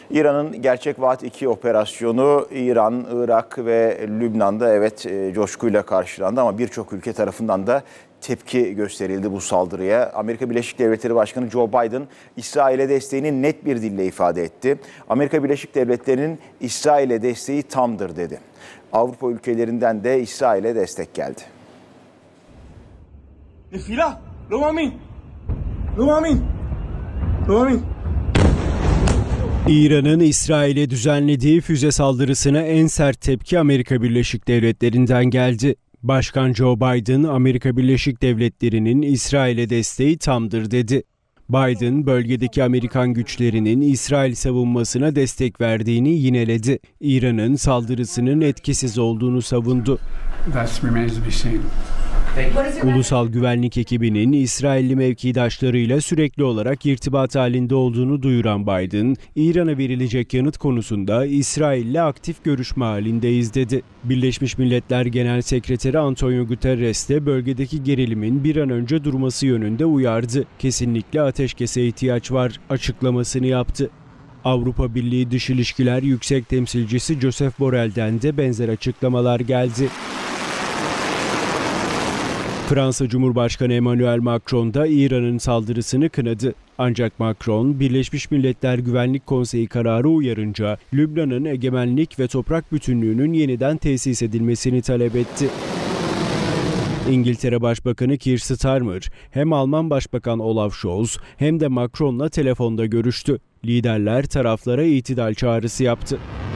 İran'ın Gerçek Vaat 2 operasyonu İran, Irak ve Lübnan'da coşkuyla karşılandı ama birçok ülke tarafından da tepki gösterildi bu saldırıya. Amerika Birleşik Devletleri Başkanı Joe Biden, İsrail'e desteğini net bir dille ifade etti. Amerika Birleşik Devletleri'nin İsrail'e desteği tamdır dedi. Avrupa ülkelerinden de İsrail'e destek geldi. İran'ın İsrail'e düzenlediği füze saldırısına en sert tepki Amerika Birleşik Devletleri'nden geldi. Başkan Joe Biden, Amerika Birleşik Devletleri'nin İsrail'e desteği tamdır dedi. Biden, bölgedeki Amerikan güçlerinin İsrail savunmasına destek verdiğini yineledi. İran'ın saldırısının etkisiz olduğunu savundu. Ulusal Güvenlik ekibinin İsrailli mevkidaşlarıyla sürekli olarak irtibat halinde olduğunu duyuran Biden, İran'a verilecek yanıt konusunda İsrail'le aktif görüşme halindeyiz dedi. Birleşmiş Milletler Genel Sekreteri Antonio Guterres de bölgedeki gerilimin bir an önce durması yönünde uyardı. Kesinlikle ateşkese ihtiyaç var açıklamasını yaptı. Avrupa Birliği Dış İlişkiler Yüksek Temsilcisi Josep Borrell'den de benzer açıklamalar geldi. Fransa Cumhurbaşkanı Emmanuel Macron da İran'ın saldırısını kınadı. Ancak Macron, Birleşmiş Milletler Güvenlik Konseyi kararı uyarınca Lübnan'ın egemenlik ve toprak bütünlüğünün yeniden tesis edilmesini talep etti. İngiltere Başbakanı Keir Starmer hem Alman Başbakan Olaf Scholz hem de Macron'la telefonda görüştü. Liderler taraflara itidal çağrısı yaptı.